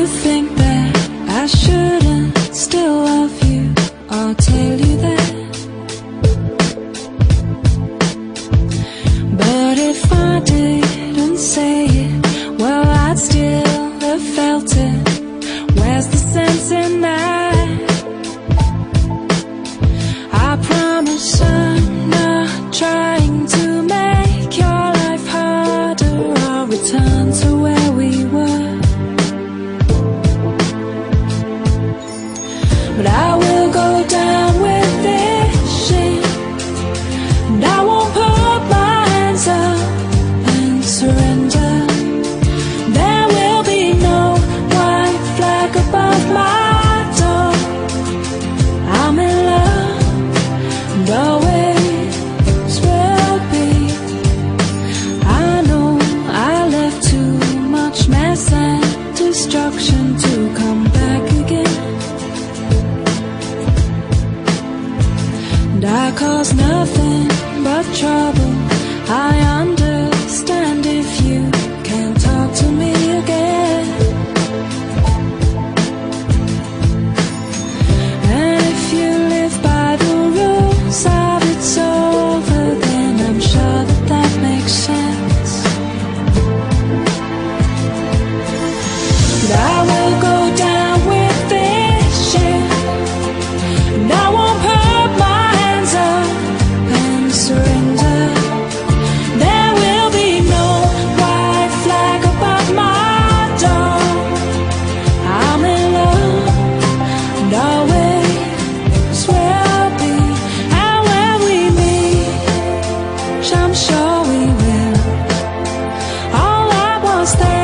You think that I shouldn't still love you, I'll tell you that. But if I didn't say it, well, I'd still have felt it. Where's the sense in that? I promise I'm not trying to make your life harder. I'll return to where we were. But I will go down with this shit, and I won't put my hands up and surrender. There will be no white flag above my door. I'm in love, and always will be. I know I left too much mess and destruction to come back again. And I cause nothing but trouble. I understand if you can't talk to me again. And if you live by the rules of it's over, then I'm sure that that makes sense. But I will go down with this shit, and I won't put my hands up and surrender. There will be no white flag above my door. I'm in love, and always will be. And when we meet, I'm sure we will. All I was there